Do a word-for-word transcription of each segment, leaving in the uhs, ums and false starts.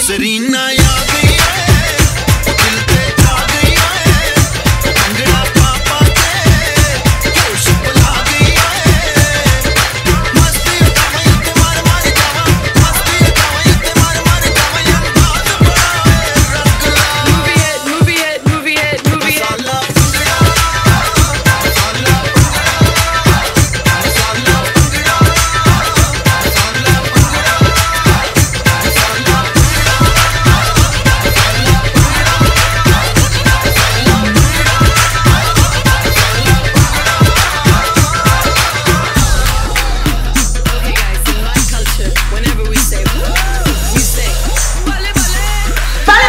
Serena आ गई है, दिल पे छा गई है, भंगड़ा पापा के जोश बुला गई है। मस्ती उठावा इत्ते मार मार जावा, मस्ती उठावा इत्ते मार मार जावा, अंदाज बड़ा है रंगला। Movie it, movie it, movie it, movie it. Masala bhangra, masala bhangra, masala bhangra, masala bhangra, masala Okay guys, in my culture, whenever we say woo, we say bale bale. Okay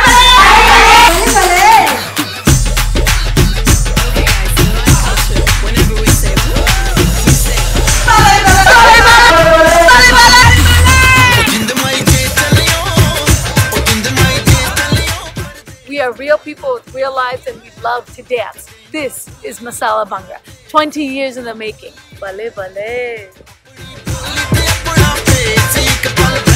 guys, in my culture, whenever we say woo, we say जिंद माई जे चलियो, ओ जिंद माई जे चलियो। We are real people with real lives and we love to dance. This is Masala Bhangra. twenty years in the making. Bale bale. अपना पेट से एक पल